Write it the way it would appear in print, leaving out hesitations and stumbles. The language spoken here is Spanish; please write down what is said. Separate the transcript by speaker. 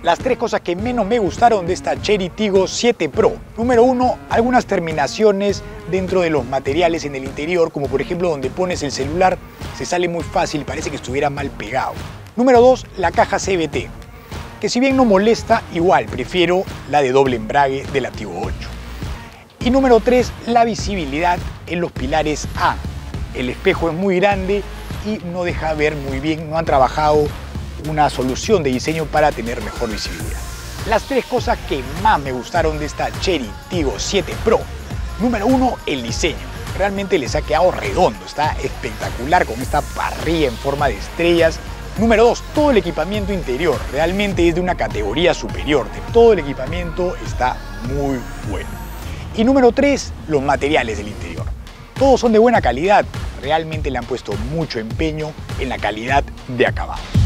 Speaker 1: Las tres cosas que menos me gustaron de esta Cherry Tiggo 7 Pro. Número 1, algunas terminaciones dentro de los materiales en el interior, como por ejemplo donde pones el celular, se sale muy fácil, parece que estuviera mal pegado. Número 2, la caja CVT, que si bien no molesta, igual prefiero la de doble embrague de la Tiggo 8. Y número 3, la visibilidad en los pilares A. El espejo es muy grande y no deja ver muy bien, no han trabajado una solución de diseño para tener mejor visibilidad. Las tres cosas que más me gustaron de esta Cherry Tiggo 7 Pro. Número 1, el diseño. Realmente les ha quedado redondo, está espectacular con esta parrilla en forma de estrellas. Número 2, todo el equipamiento interior. Realmente es de una categoría superior. Todo el equipamiento está muy bueno. Y número 3, los materiales del interior. Todos son de buena calidad. Realmente le han puesto mucho empeño en la calidad de acabado.